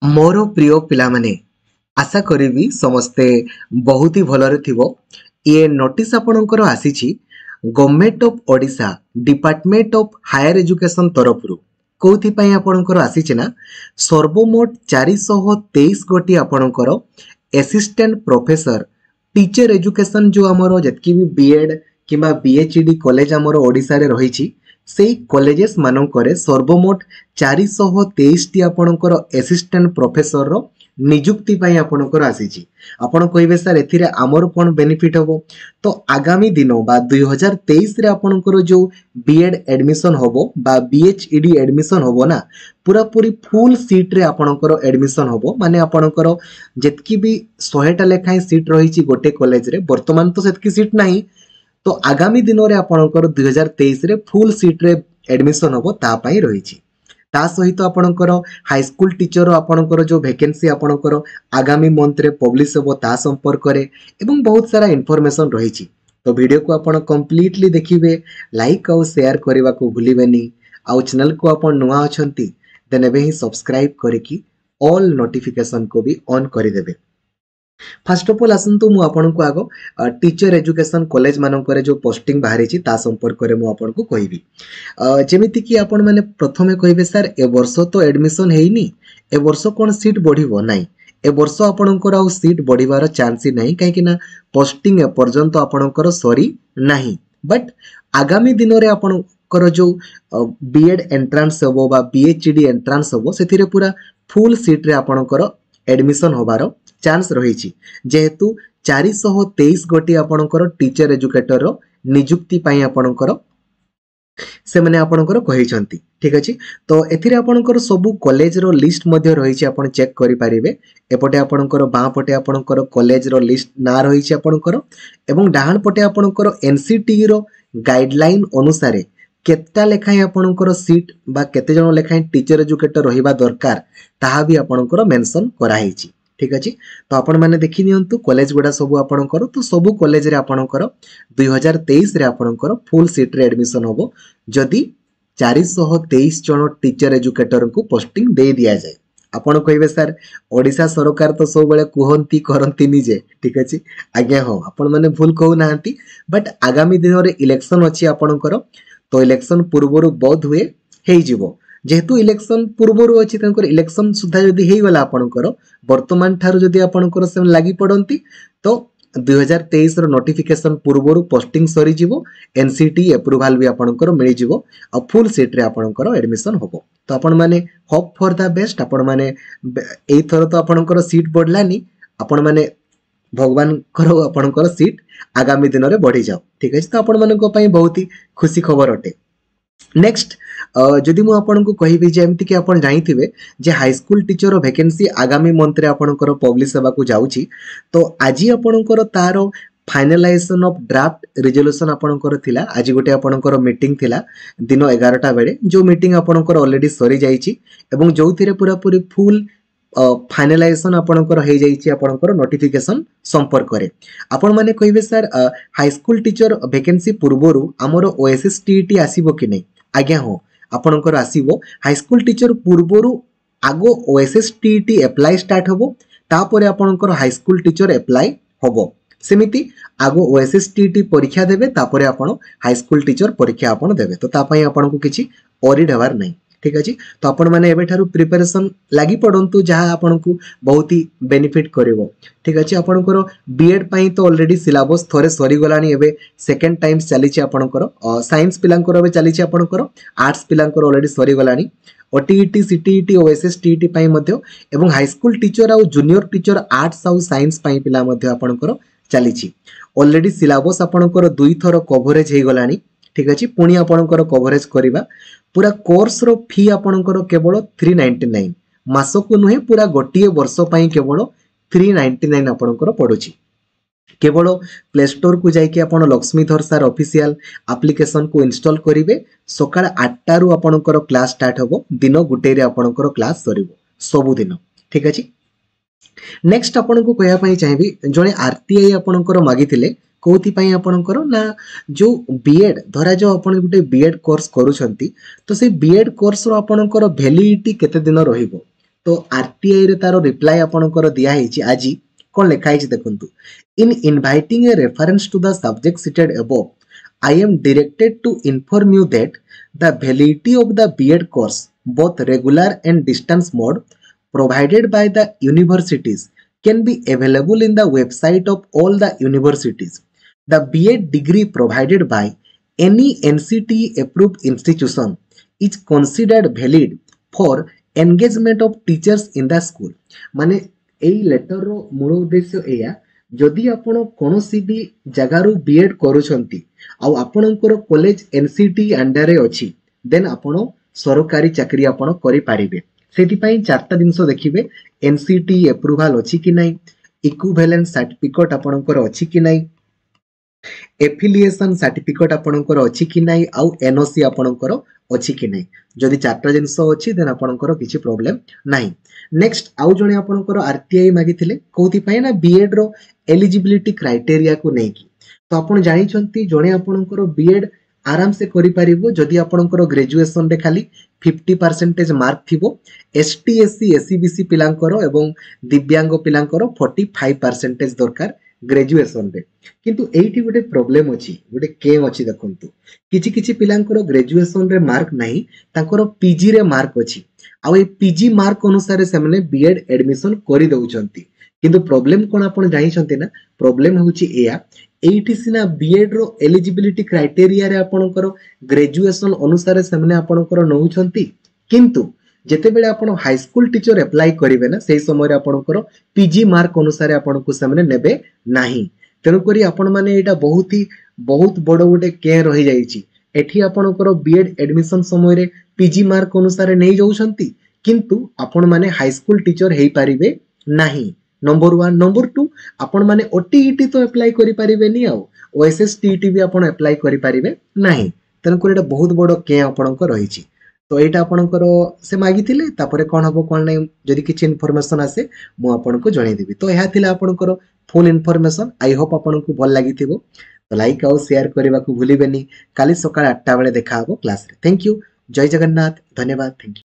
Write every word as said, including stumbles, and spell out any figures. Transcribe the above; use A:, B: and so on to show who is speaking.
A: मोर प्रिय पिला माने आशा करी समस्ते बहुत ही भलरे थिबो। ये नोटिस आपणकर आसीछि Government of Odisha Department of Higher Education तरफ रु कोथि पई आपणकर आसीछि ना सर्वमोट चार सौ तेईस गोटी आपणकर असिस्टेंट प्रोफेसर टीचर एजुकेशन जो हमरो जतकी भी बीएड किबा बीएचडी कॉलेज हमरो ओडिशा रे रहिछि सेई कॉलेजेस मानकरे सर्वमोट चार सौ तेईस टी आपणकर असिस्टेंट प्रोफेसर रो नियुक्ति पाई आपणकर आसीछि। आपण कहिबे सर एथिरे हमर कोन बेनिफिट होबो। तो आगामी दिनो बा दो हज़ार तेईस रे आपणकर जो बीएड एडमिशन होबो बा बीएचईडी एडमिशन होबो ना पूरा पूरी फुल सीट रे आपणकर एडमिशन होबो। माने आपणकर जेतकी भी सौ टा लेखाय सीट रहिछि गोटे कॉलेज रे वर्तमान तो सेतकी सीट नाही। तो आगामी दिन में आपणकर दो हज़ार तेईस रे फुल सीट रे एडमिशन होबो ता पई रहिछि। ता सहित आपणकर हाई स्कूल टीचर आपणकर जो वैकेंसी आपणकर आगामी मंथ रे पब्लिश होबो ता संपर्क रे एवं बहुत सारा इन्फॉर्मेशन रहिछि। तो वीडियो को आपण कंप्लीटली देखिबे, लाइक और शेयर करबा को भूलिबेनी। आ चैनल को आपण नुआ अछंती देन एबे ही सब्सक्राइब करिकि ऑल नोटिफिकेशन को भी ऑन करि देबे। फर्स्ट ऑफ ऑल आसंतु मु आपन को आगो टीचर एजुकेशन कॉलेज मानकर जो पोस्टिंग बाहरी छि ता संपर्क रे मु आपन को कहिबी। जेमिति कि आपन माने प्रथमे कहिबे सर ए वर्ष तो एडमिशन हेइनी, ए वर्ष कोन सीट बढ़िबो नाही। ए वर्ष आपनकर आ सीट बढ़िबार चांस ही नाही, काहे कि ना पोस्टिंग ए पर्यंत आपनकर सरी नाही। बट आगामी दिन रे आपनकर जो बीएड एंट्रांस होबो बा बीएचडी एंट्रांस होबो सेथिरे पूरा फुल सीट रे आपनकर एडमिशन होबार चांस रही। जेहेतु चार सौ तेईस गोटी आपणकर टीचर एजुकेटर रो नियुक्ति पाई आपणकर से माने आपणकर कहिसंती। ठीक अछि। तो एथिरे आपणकर सबु कॉलेज रो लिस्ट मध्ये रहिछि, आपण चेक करि परिबे। एपटे आपणकर बां पटे आपणकर कॉलेज रो लिस्ट ना रहिछि आपणकर एवं डाहाण पटे आपणकर एनसीटी रो गाइडलाइन अनुसार केतटा लेखाय आपणकर सीट बा केते जण लेखाय टीचर एजुकेटर रहिबा दरकार ताहा भी आपणकर मेंशन करा हिछि। ठीक अछि। तो आपण माने देखि नियंतु कॉलेज गुडा सबु आपणकर तो सबु कॉलेज रे आपणकर दो हज़ार तेईस रे आपणकर फुल सीट रे एडमिशन होबो जदी चार सौ तेईस जण टीचर एजुकेटर को पोस्टिंग दे दिया जाय। आपण कहिबे सर ओडिसा सरकार तो सब बेले कुहंती करंती निजे। ठीक अछि। आज्ञा हो आपण माने भूल कहू नांती। बट आगामी दिन रे इलेक्शन अछि आपणकर, तो इलेक्शन पूर्वरु बोध हुए हेइ जिवो। जेहेतु इलेक्शन पूर्वरु अछि तंकर इलेक्शन सुधा जदी हेइ गला आपणकर वर्तमान थारु जदी आपणकर से लागि पडंती तो दो हज़ार तेईस रो नोटिफिकेशन पूर्वरु पोस्टिंग सरी जिवो, एनसीटी अप्रूवल भी आपणकर मिलि जिवो आ फुल सीट रे आपणकर एडमिशन होबो। तो आपण माने होप फॉर द बेस्ट। आपण माने एई थरो तो आपणकर सीट बढ़लानी, आपण माने भगवान करो आपणकर सीट आगामी दिन रे बढ़ी जाओ। ठीक अछि। तो आपण मानको पई बहुत ही खुशी खबर अटे। नेक्स्ट जदि मु आपन को कहिबी जे एमति कि आपन जानिथिबे जे हाई स्कूल टीचर वैकेंसी आगामी मंथ रे आपनकर पब्लिश हेबा को जाउची। तो आजि आपनकर तारो फाइनलाइजेशन ऑफ ड्राफ्ट रिजोल्यूशन आपनकर थिला। आज गोटे आपनकर मीटिंग थिला दिन ग्यारह टा बेले, जो मीटिंग आपनकर ऑलरेडी सरी जाईची एवं जोथिरे पूरा पूरी फुल फाइनलाइजेशन आपनकर हे जाईची आपनकर नोटिफिकेशन संपर्क करे। आपण माने कहिबे sir high school teacher vacancy पूर्वरु हमरो ओएसएस टीईटी आसीबो कि नै। आज्ञा हो आपनकर आसीबो। हाई स्कूल टीचर पूर्वरु आगो ओएसएस टीईटी अप्लाई स्टार्ट होबो, तापरे आपनकर हाई स्कूल टीचर अप्लाई होबो। सेमिति आगो ओएसएस टीईटी परीक्षा देबे, तापरे आपण हाई स्कूल टीचर परीक्षा आपण देबे। तो ता पई आपण को किछि ओरिड हेबार नै। ठीक अछि। तो आपण माने एबे थारु प्रिपरेशन लागि पडंतु जहा आपण को बहुत ही बेनिफिट करिवो। ठीक अछि। आपणकर बीएड पई तो ऑलरेडी सिलेबस थोरे सरी गलानी, एबे सेकंड टाइम चली छि आपणकर साइंस पिलांकर एबे चली छि आपणकर आर्ट्स पिलांकर ऑलरेडी सरी गलानी। ओटीईटी सीटीईटी ओएसएस टीईटी पई मध्ये एवं हाई स्कूल टीचर आ जूनियर टीचर आर्ट्स आ साइंस पई पिला मध्ये आपणकर चली छि। ऑलरेडी सिलेबस आपणकर दुई थरो कवरेज हे गलानी। ठीक अछि। पुणी आपणकर कवरेज करिबा। पूरा कोर्स रो फी आपणकर केवल तीन सौ निन्यानवे मासको नुहे, पूरा गोटिए वर्ष पई केवल तीन सौ निन्यानवे आपणकर पडुची। केवल प्ले स्टोर को जाइके आपण लक्ष्मीधर सर ऑफिशियल एप्लिकेशन को इंस्टॉल करिवे। सकाळ आठ टा रु आपणकर क्लास स्टार्ट होबो, दिन गुटे रे आपणकर क्लास सरिबो सबु दिन। ठीक अछि। नेक्स्ट आपण को कहया पई चाहिबी जणे आरटीआई आपणकर मागिथिले कोथि पई आपणकर ना जो बीएड धरा जो आपण गुटे बीएड कोर्स करूछंती तो से बीएड कोर्स रो आपणकर वैलिडिटी केते दिन रहिबो तो आरटीआई रे तारो रिप्लाई आपनकर दिया हेछि आज कोन लेखा हेछि देखंतु in inviting a reference to the subject cited above I am directed to inform you that the validity of the B Ed course, both regular and distance mode, provided by the universities can be available in the website of all the universities. The B Ed degree provided by any N C T E approved institution is considered valid for engagement of teachers in the school. माने एई letter रो मूल उद्देश्य एया जदि आपण कोनोसी भी जगारू BEd करूछंती आ आपणकर कॉलेज एनसीटी अंडर अछि देन आपण सरकारी चाकरी आपण करि पारिबे सेति पई चारटा दिनसो देखिबे एनसीटी अप्रूवल अछि कि नै इक्विवेलेंट सर्टिफिकेट आपणकर अछि कि नै एफिलिएशन सर्टिफिकेट आपणकर अछि कि नै आ एनओसी आपणकर अछि कि नै जदि चारटा जिंसो अछि देन आपणकर किछि प्रॉब्लम नाही नेक्स्ट आउ जणे आपणकर आरटीआई मागिथिले कोथि पई ना बीएड रो एलिजिबिलिटी क्राइटेरिया को नै कि तो आपण जानि छंती जणे आपणकर बीएड आराम से करि पारिबो जदि आपणकर ग्रेजुएशन रे खाली फिफ्टी परसेंटेज मार्क थिबो एसटी एससी एससीबीसी पिलांकर एवं दिव्यांग पिलांकर फोर्टी फाइव परसेंटेज दरकार ग्रेजुएशन रे किंतु एइठी गोटे प्रॉब्लम अछि गोटे केम अछि देखंतु किछि किछि पिलांकर ग्रेजुएशन रे मार्क नाही तांकर पीजी रे मार्क अछि आ ए पीजी मार्क अनुसार से माने बीएड एडमिशन करि दउचंती किंतु प्रॉब्लम कोन आपण जानि छंती ना प्रॉब्लम होछि एया एइठी सिना बीएड रो एलिजिबिलिटी क्राइटेरिया रे आपणकर ग्रेजुएशन अनुसार से माने आपणकर नउछंती किंतु जेते बेले आपण हाई स्कूल टीचर अप्लाई करिवे ना सेही समय रे आपणकर पीजी मार्क अनुसार आपणको से माने नेबे नाही तेनु करी आपण माने एटा बहुत ही बहुत बड़ गोटे के रहि जाईची एठी आपणकर बीएड एडमिशन समय रे पीजी मार्क अनुसार नै जाउछंती किंतु आपण माने हाई स्कूल टीचर हेई पारिबे नाही नंबर वन नंबर टू आपण माने ओटीईटी तो अप्लाई करि पारिबे नि आ ओएसएसटीईटी भी आपण अप्लाई करि पारिबे नाही तेनु करी एटा बहुत बड़ के आपणको रहिची तो एटा आपणकर से मागिथिले तापरे कोन हबो कोन नै जदि किछि इन्फॉर्मेशन आसे मु आपणको जणै देबी तो एहा थिला आपणकर फुल इन्फॉर्मेशन आई होप आपणको भल लागिथिबो तो लाइक आउ शेयर करबा को भूलिबेनी काली सकाळ आठ टा बेले देखा हबो क्लास रे थैंक यू जय जगन्नाथ धन्यवाद थैंक यू।